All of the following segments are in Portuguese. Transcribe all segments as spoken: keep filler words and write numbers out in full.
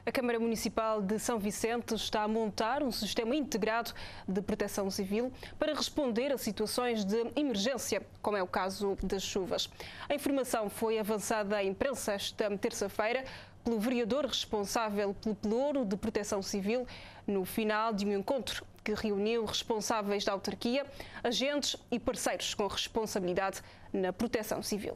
A Câmara Municipal de São Vicente está a montar um sistema integrado de proteção civil para responder a situações de emergência, como é o caso das chuvas. A informação foi avançada à imprensa esta terça-feira pelo vereador responsável pelo Pelouro de Proteção Civil no final de um encontro que reuniu responsáveis da autarquia, agentes e parceiros com responsabilidade na proteção civil.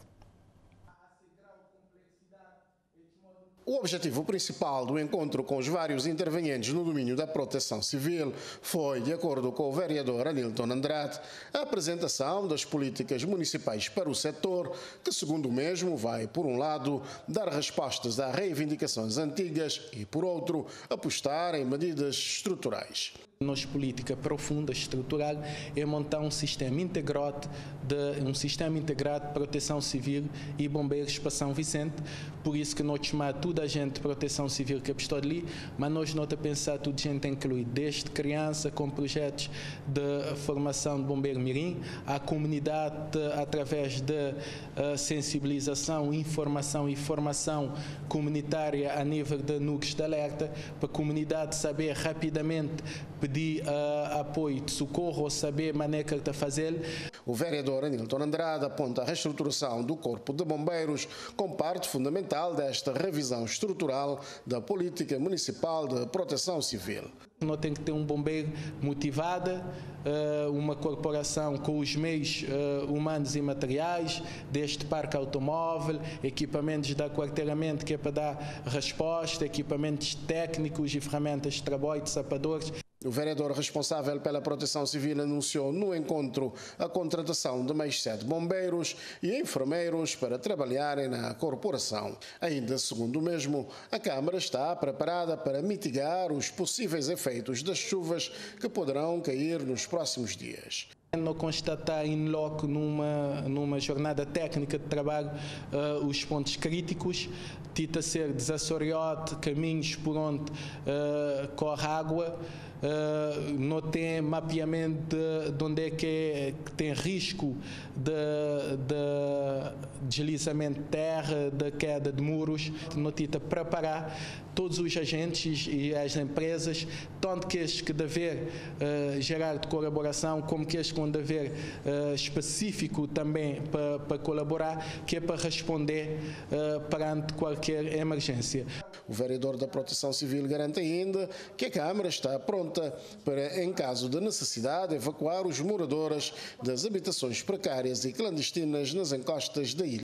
O objetivo principal do encontro com os vários intervenientes no domínio da proteção civil foi, de acordo com o vereador Anilton Andrade, a apresentação das políticas municipais para o setor, que, segundo o mesmo, vai, por um lado, dar respostas a reivindicações antigas e, por outro, apostar em medidas estruturais. Nossa política profunda, estrutural, é montar um sistema integrado de um sistema integrado de proteção civil e bombeiros para São Vicente. Por isso que nós chamamos toda a gente de proteção civil que estou ali, mas nós não estamos a pensar toda a gente inclui, desde criança com projetos de formação de bombeiro mirim, a comunidade através de uh, sensibilização, informação e formação comunitária a nível de núcleos de alerta, para a comunidade saber rapidamente pedir uh, apoio de socorro ou saber a maneira que ele está a fazer. O vereador Anilton Andrade aponta a reestruturação do Corpo de Bombeiros como parte fundamental desta revisão estrutural da política municipal de proteção civil. Nós temos que ter um bombeiro motivado, uma corporação com os meios humanos e materiais, desde parque automóvel, equipamentos de aquartelamento que é para dar resposta, equipamentos técnicos e ferramentas de trabalho de sapadores. O vereador responsável pela proteção civil anunciou no encontro a contratação de mais sete bombeiros e enfermeiros para trabalharem na corporação. Ainda segundo o mesmo, a Câmara está preparada para mitigar os possíveis efeitos das chuvas que poderão cair nos próximos dias. Não constatar em loco numa, numa jornada técnica de trabalho uh, os pontos críticos, tita ser desassoreado, caminhos por onde uh, corre água, uh, não tem mapeamento de, de onde é que, é que tem risco de, de deslizamento de terra, de queda de muros, não tita preparar todos os agentes e as empresas, tanto que estes que devem uh, gerar de colaboração, como que estes que vão dever uh, específico também para, para colaborar, que é para responder uh, perante qualquer emergência. O vereador da Proteção Civil garante ainda que a Câmara está pronta para, em caso de necessidade, evacuar os moradores das habitações precárias e clandestinas nas encostas da ilha.